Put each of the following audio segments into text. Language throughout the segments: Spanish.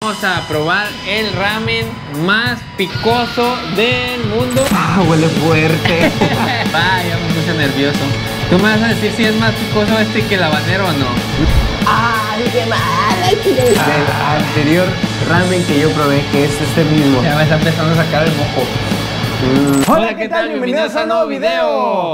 Vamos a probar el ramen más picoso del mundo. Ah, huele fuerte. Vaya, me puse nervioso. ¿Tú me vas a decir si es más picoso este que el habanero o no? ¡Ay, qué mala! El anterior ramen que yo probé, que es este mismo. Ya me está empezando a sacar el mojo. Hola, ¿qué tal? Bienvenidos a un nuevo video.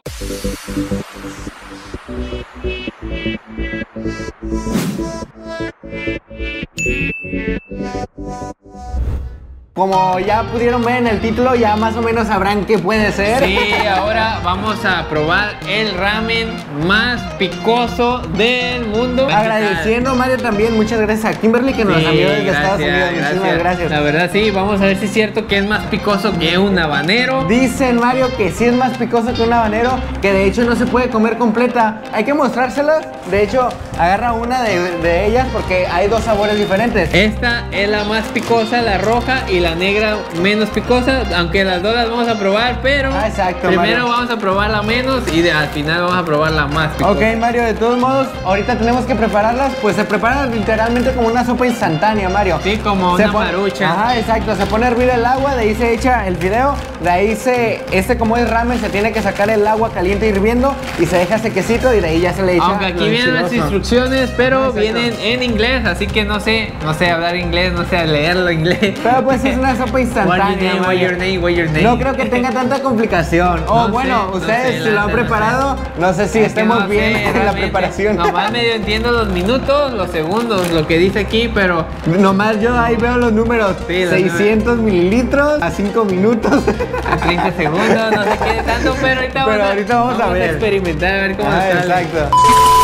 Como ya pudieron ver en el título, ya más o menos sabrán qué puede ser. Sí, ahora vamos a probar el ramen más picoso del mundo. Agradeciendo, Mario, también muchas gracias a Kimberly que nos envió desde Estados Unidos. Muchísimas gracias. La verdad sí, vamos a ver si es cierto que es más picoso que un habanero. Dicen, Mario, que sí es más picoso que un habanero, que de hecho no se puede comer completa. Hay que mostrárselas. De hecho, agarra una de ellas porque hay dos sabores diferentes. Esta es la más picosa, la roja, y la negra menos picosa, aunque las dos las vamos a probar, pero exacto, primero Mario, vamos a probar la menos y al final vamos a probar la más picosa. Ok, Mario, de todos modos, ahorita tenemos que prepararlas, pues se preparan literalmente como una sopa instantánea, Mario. Sí, como una marucha. Ajá, exacto, se pone a hervir el agua, de ahí se echa el fideo, de ahí como es ramen, se tiene que sacar el agua caliente hirviendo y se deja sequecito y de ahí ya se le echa. Aunque aquí vienen las instrucciones, pero vienen en inglés, así que no sé hablar inglés, no sé leerlo inglés. Pero pues es una sopa instantánea. What's your name? No creo que tenga tanta complicación. No bueno, sé, ustedes si lo han preparado, no sé si estemos bien en la preparación. Nomás medio entiendo los minutos, los segundos, lo que dice aquí, pero nomás yo ahí veo los números. Sí, 600 mililitros a 5 minutos. A 30 segundos, no sé qué tanto, pero ahorita vamos a ver. Experimentar, a ver cómo sale. Exacto.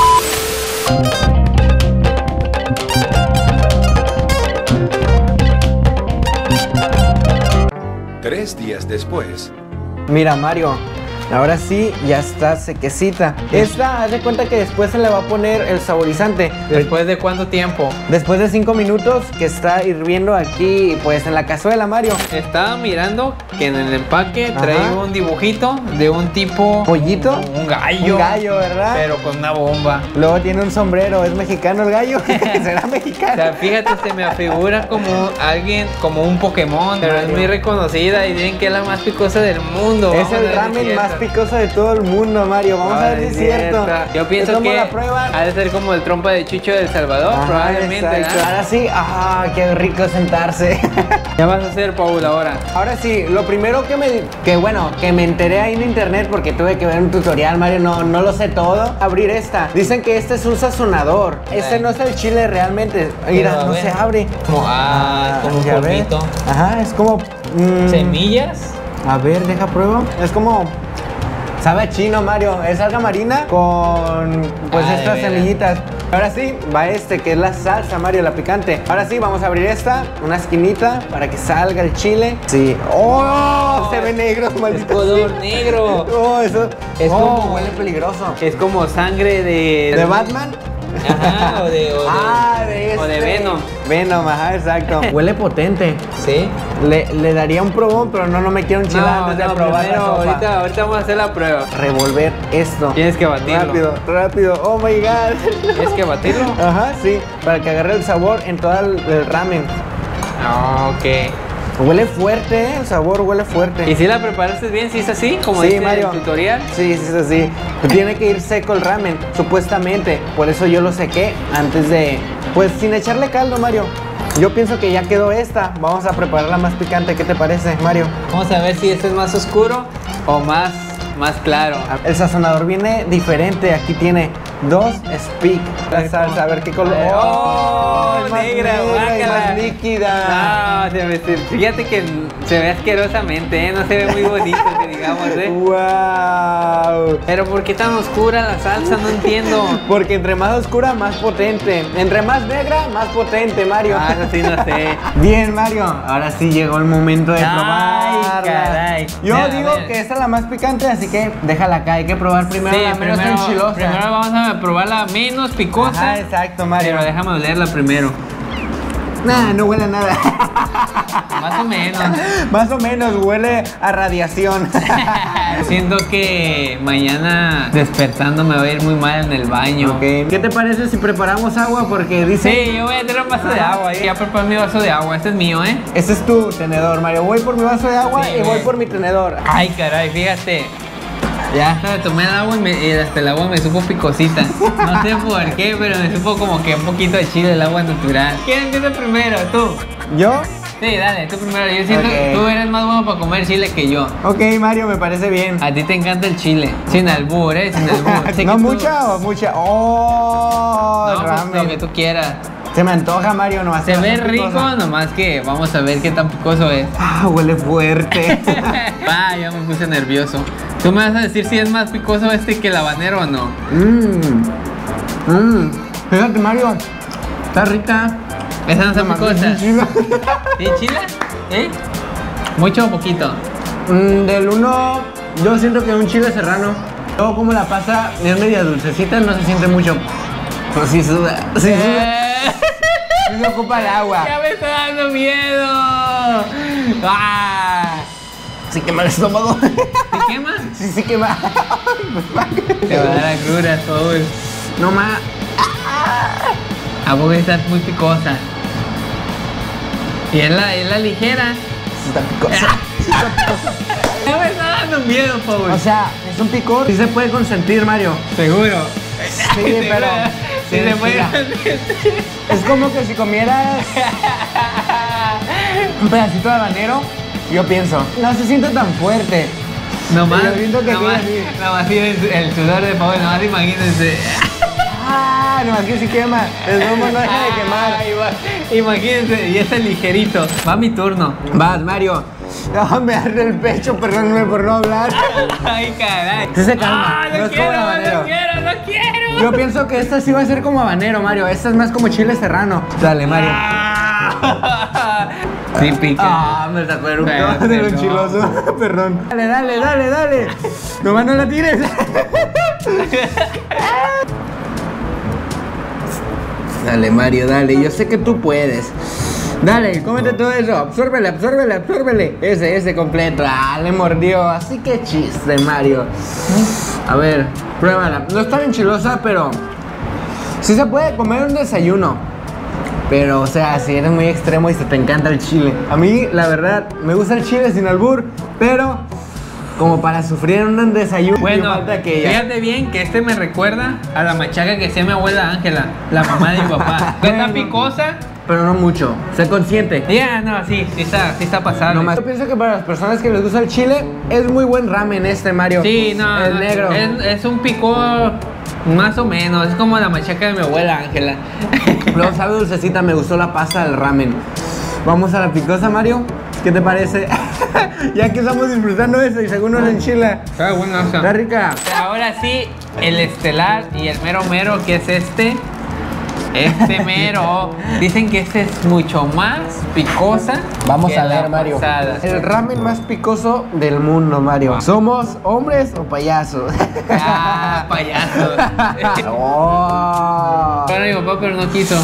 3 días después. Mira, Mario, ahora sí ya está sequecita. Esta, haz de cuenta que después se le va a poner el saborizante. ¿Después de cuánto tiempo? Después de 5 minutos que está hirviendo aquí, pues en la cazuela, Mario. Estaba mirando que en el empaque trae un dibujito de un tipo... ¿Pollito? Un gallo. Un gallo, ¿verdad? Pero con una bomba. Luego tiene un sombrero. ¿Es mexicano el gallo? ¿Será mexicano? O sea, fíjate, se me afigura como alguien, como un Pokémon, pero es muy reconocida y dicen que es la más picosa del mundo. Es el ramen más picoso de todo el mundo, Mario. Vamos a ver si es cierto. Yo pienso que ha de ser como el trompa de Chucho del Salvador, probablemente. Ahora sí, qué rico sentarse. ¿Qué vas a hacer, Paul, ahora? Ahora sí, lo primero que me enteré ahí en internet, porque tuve que ver un tutorial, Mario, no lo sé todo. Abrir esta. Dicen que este es un sazonador. Este no es el chile realmente. Mira, no se abre. Como, como un polvito. Ajá, es como... ¿semillas? A ver, deja pruebo. Es como... Sabe a chino, Mario. Es alga marina con pues estas semillitas. Ahora sí, va que es la salsa, Mario, la picante. Ahora sí, vamos a abrir esta, una esquinita para que salga el chile. Sí. ¡Oh! Se ve negro, maldito. Es color negro. Oh, eso. Es como huele peligroso. Es como sangre de Batman. Ajá, o de Venom. Venom, ajá, exacto. Huele potente. Sí. Le daría un probón, pero no me quiero enchilar antes de probar la sopa. Ahorita vamos a hacer la prueba. Revolver esto. Tienes que batirlo. Rápido. Oh my god. ¿Tienes que batirlo? Ajá, sí. Para que agarre el sabor en todo el ramen. Ok. Huele fuerte, el sabor huele fuerte. ¿Y si la preparaste bien? ¿Sí es así? Como dice Mario, el tutorial. Sí, es así. Tiene que ir seco el ramen, supuestamente. Por eso yo lo sequé antes de... Pues sin echarle caldo, Mario. Yo pienso que ya quedó esta. Vamos a prepararla más picante. ¿Qué te parece, Mario? Vamos a ver si este es más oscuro o más claro. El sazonador viene diferente. Aquí tiene 2 speak. La salsa, a ver qué color. ¡Oh! Negra, más líquida. No, fíjate que se ve asquerosamente, no se ve muy bonito, que digamos, ¡Wow! Pero ¿por qué tan oscura la salsa? No entiendo. Porque entre más oscura, más potente. Entre más negra, más potente, Mario. Eso sí no sé. Bien, Mario. Ahora sí llegó el momento de probar. Caray. Yo digo que esta es la más picante, así que déjala acá. Hay que probar primero la menos enchilosa. Primero vamos a probar la menos picosa. Exacto, Mario. Pero déjame olerla primero. Nah, no huele a nada. Más o menos. Más o menos huele a radiación. Siento que mañana despertando me va a ir muy mal en el baño. Ok. ¿Qué te parece si preparamos agua? Porque dice... Sí, yo voy a tener un vaso de agua. Ya preparé mi vaso de agua. Este es mío, ¿eh? Ese es tu tenedor, Mario. Voy por mi vaso de agua Sí, y voy güey. por mi tenedor. Ay, caray, fíjate. Ya, tomé el agua y hasta el agua me supo picosita. No sé por qué, pero me supo como que un poquito de chile el agua natural. ¿Quién empieza primero? ¿Tú? ¿Yo? Sí, dale, tú primero. Yo siento Ok. que tú eres más bueno para comer chile que yo. Ok, Mario, me parece bien. A ti te encanta el chile. Sin albur, Sin albur. Sé ¿No que tú- mucha o mucha? ¡Oh! No, pues ramen. lo que tú quieras. Se me antoja, Mario, nomás. Se que ve no sea rico, picosa. nomás que vamos a ver qué tan picoso es. Ah, huele fuerte. Ah, ya me puse nervioso. ¿Tú me vas a decir si es más picoso que el habanero o no? Fíjate, Mario. Está rica. Esa no está picosa. Chila. ¿Sí, chile? ¿Eh? ¿Mucho o poquito? Del uno, yo siento que un chile serrano. Luego como la pasa es media dulcecita, no se siente mucho. Pero sí suda. Sí suda. Sí se ocupa el agua. ¡Ya me está dando miedo! ¡Ah! Sí quema el estómago. ¿Te quema? Sí quema. Te va a dar agruras, Paul. No más. A poco estás muy picosa. Y es la ligera. Sí está picosa. Sí está picosa. Ya me está dando miedo, Paul. O sea, es un picor. Sí se puede consentir, Mario. Seguro. Sí, pero. Sí, se puede. mira, es como que si comieras un pedacito de habanero, yo pienso, no se siente tan fuerte. Nomás, Yo siento que nomás, queda así. nomás tiene el sudor de Paul, nomás imagínense. Ah, no, aquí sí quema. El humo no deja de quemar. Ay, imagínense, y este ligerito. Va mi turno. Vas, Mario. Déjame darle el pecho, perdóname por no hablar. Ay, caray. Sí se calma, Ah, no no es como quiero, el habanero. no quiero, no quiero. Yo pienso que esta sí va a ser como habanero, Mario. Esta es más como chile serrano. Dale, Mario. Ah. Sí, pica. Ah, me sacó el Pero, de lo pero. enchiloso. Perdón. Dale, dale, dale, dale. Nomás no la tires. Dale, Mario, dale. Yo sé que tú puedes. Dale, cómete todo eso. Absórbele, absórbele, absórbele. Ese completo. Ah, le mordió. Así que chiste, Mario. A ver, pruébala. No está bien chilosa, pero sí se puede comer un desayuno. Pero, o sea, si eres muy extremo y se te encanta el chile. A mí, la verdad, me gusta el chile sin albur, pero como para sufrir en un desayuno, Bueno, me falta aquella. fíjate bien que este me recuerda a la machaca que hacía mi abuela Ángela, la mamá de mi papá. Que está Bueno. picosa. Pero no mucho. Sé consciente. Ya, no, sí está pasable. No más. Yo pienso que para las personas que les gusta el chile, es muy buen ramen este, Mario. Sí, no. El no, negro. Es un picor más o menos. Es como la machaca de mi abuela Ángela. Luego sabe dulcecita, me gustó la pasta del ramen. Vamos a la picosa, Mario. ¿Qué te parece? Ya que estamos disfrutando eso y según nos enchila. Está buena esa. Está rica. Ahora sí, el estelar y el mero mero, que es este. Este mero. Dicen que este es mucho más picosa. Vamos que a la ver, Mario. pasada. El ramen más picoso del mundo, Mario. ¿Somos hombres o payasos? Ah, payaso. Oh. Para mi papá, pero no quiso.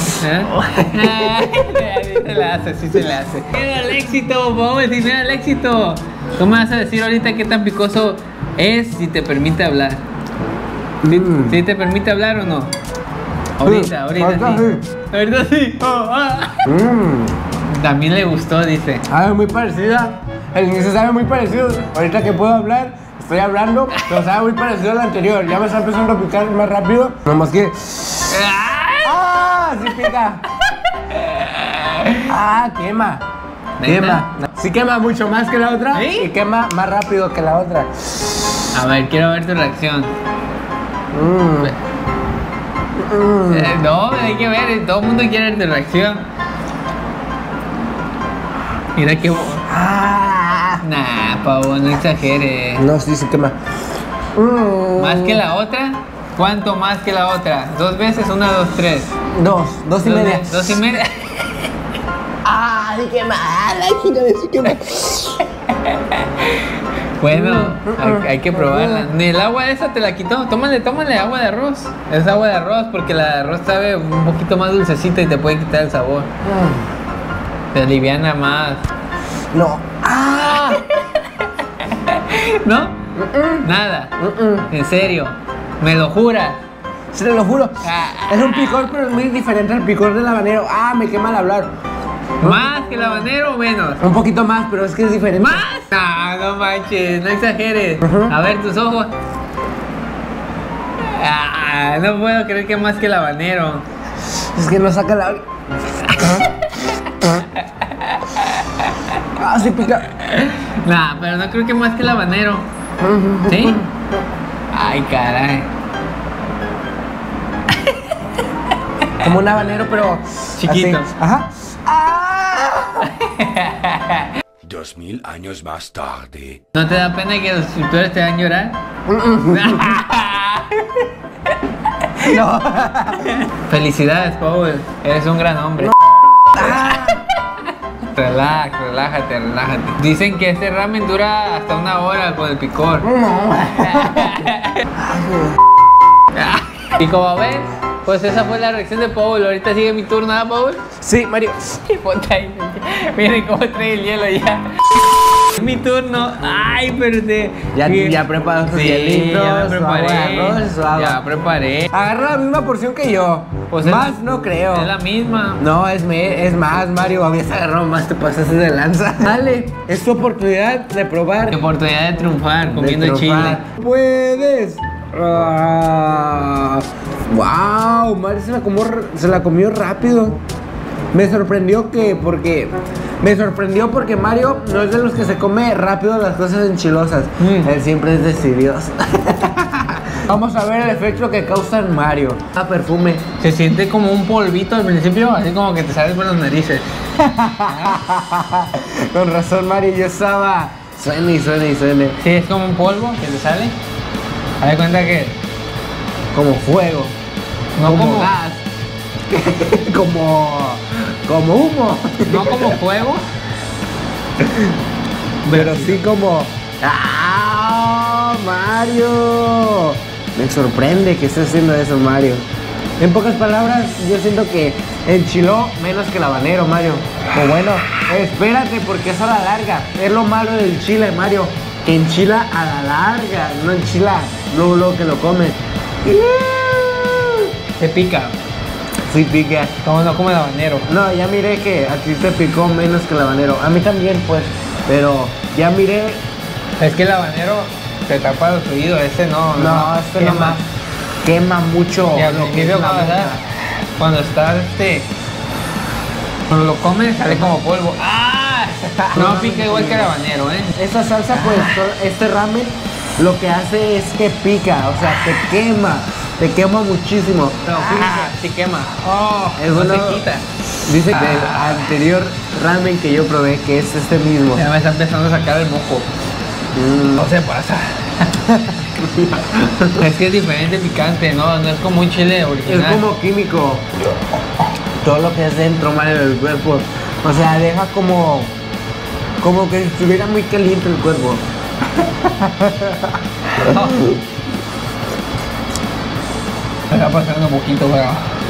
Sí se la hace, sí se la hace. ¡Mira el éxito, vamos a decir, mira el éxito! ¿Tú me vas a decir ahorita qué tan picoso es si te permite hablar? ¿Sí te permite hablar o no? Ahorita ahorita sí. sí. Ahorita sí. Oh, ah. También le gustó, dice. Sabe muy parecida. El inicio sabe muy parecido. Ahorita que puedo hablar, estoy hablando, pero sabe muy parecido al anterior. Ya me está empezando a picar más rápido. Nomás que. ¡Ah! Sí pica. Ah, quema. ¿Neta? Quema. Sí quema mucho más que la otra. ¿Sí? Y quema más rápido que la otra. A ver, quiero ver tu reacción. No, hay que ver, todo el mundo quiere ver tu reacción. Mira que. Ah. Nah, pavo, no exageres. No, sí, sí quema. ¿Más que la otra? ¿Cuánto más que la otra? ¿2 veces? 1, 2, 3. Dos y media. 2 y media. Ah, sí quema. La hija de sí quema. Bueno, hay que probarla. Ni el agua esa te la quitó. Tómale agua de arroz. Es agua de arroz porque la de arroz sabe un poquito más dulcecita y te puede quitar el sabor. Te aliviana más. No. ¡Ah! ¿No? Nada. En serio. ¿Me lo juras? Se lo juro. Ah. Es un picor, pero es muy diferente al picor del habanero. Ah, me quema al hablar. ¿Más que el habanero o menos? Un poquito más, pero es que es diferente. ¿Más? No manches, no exageres. A ver tus ojos. No puedo creer que más que el habanero. Es que no saca la... Ah, sí pica. Nah, pero no creo que más que el habanero. ¿Sí? Ay, caray. Como un habanero, pero... Chiquito. así. Ajá. ¡Ah! 2000 años más tarde. ¿No te da pena que los suscriptores te hagan llorar? No. Felicidades, Paul. Eres un gran hombre. Relájate. Dicen que este ramen dura hasta 1 hora con el picor. Y como ven, pues esa fue la reacción de Paul. Ahorita sigue mi turno, ¿ah, Paul? Sí, Mario. Ponte ahí. Miren cómo trae el hielo ya. Es mi turno. Ay, pero te... Ya preparó sus hielitos, ya me preparé. su agua de arroz, su agua. Ya preparé. Agarra la misma porción que yo. Pues más no creo. Es la misma. No, es más, Mario. Habías agarrado más, te pasaste de lanza. Dale, es tu oportunidad de probar. Qué oportunidad de triunfar comiendo de triunfar. chile. Puedes. Wow, Mario se la comió rápido. Me sorprendió porque Mario no es de los que se come rápido las cosas enchilosas. Él siempre es decidioso. Vamos a ver el efecto que causa en Mario. Perfume. Se siente como un polvito al principio, así como que te sales por las narices. Con razón, Mario, yo estaba... Suene. Sí, es como un polvo que te sale. Haz de cuenta que... Como fuego. No como gas. como humo. No como fuego. Pero sí como... ¡Ah, Mario! Me sorprende que estés haciendo eso, Mario. En pocas palabras, yo siento que enchiló menos que el habanero, Mario. O bueno, espérate, porque eso a la larga. Es lo malo del chile, Mario. Que enchila a la larga, no enchila luego que lo comes. Se pica. Sí pica. Como no como el habanero. No, ya miré que a ti te picó menos que el habanero. A mí también, pues. Pero ya miré. Es que el habanero te tapa los oídos, ese no. No, este no más. Quema mucho. Y al lo que principio es la boca. cuando estás cuando lo comes sale como polvo. ¡Ah! No pica igual que el habanero, Esta salsa, pues, este ramen lo que hace es que pica, o sea, te quema muchísimo. No, sí quema. Es no uno- se quita. Dice que el anterior ramen que yo probé, que es este mismo. Ya me está empezando a sacar el moco. No se pasa. Es que es diferente picante, no es como un chile Es original. como químico. Todo lo que es dentro, Mario, del cuerpo. O sea, deja como que si estuviera muy caliente el cuerpo. Me está pasando un poquito, pero...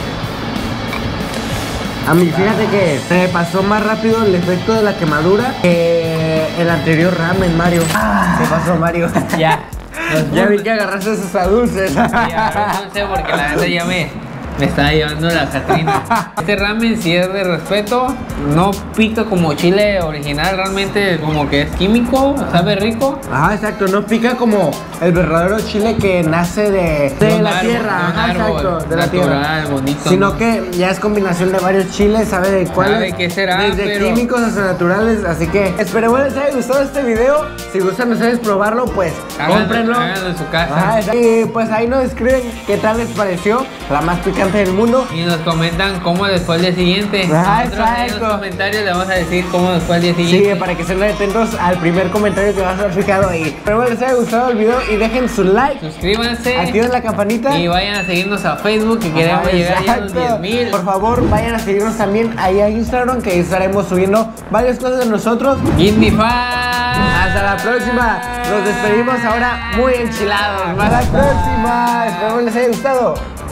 A mí fíjate que me pasó más rápido el efecto de la quemadura que el anterior ramen, Mario. Se pasó, Mario. Ya. Ya vi que agarraste esos a dulces. Ya, no sé porque la neta ya me estaba llevando la Catrina. Este ramen sí es de respeto, no pica como chile original, realmente como que es químico, sabe rico. Ajá, exacto, no pica como el verdadero chile que nace de la tierra, de un ajá, árbol exacto, de la tierra. natural, bonito. Sino que ya es combinación de varios chiles, sabe de cuáles. Sabe qué será, desde pero- químicos hasta naturales, así que esperemos les haya gustado este video. Si gustan ustedes probarlo, pues cómprenlo. Háganlo en su casa. Ajá, exacto. Y pues ahí nos escriben qué tal les pareció, la más picante del mundo. Y nos comentan cómo les fue el día siguiente. Ajá, Nosotros en los exacto. comentarios le vamos a decir cómo nos fue el día Sí, siguiente. para que estén atentos al primer comentario que va a estar fijado ahí. Pero bueno, les haya gustado el video y dejen su like, Suscríbanse activen la campanita. y vayan a seguirnos a Facebook que Ajá, queremos llegar ya a los exacto. 10,000. Por favor, vayan a seguirnos también ahí a Instagram, que estaremos subiendo varias cosas de nosotros. Give me five. Hasta la próxima. Nos despedimos ahora muy enchilados. Hasta la próxima. Espero les haya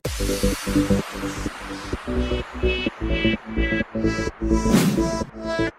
gustado.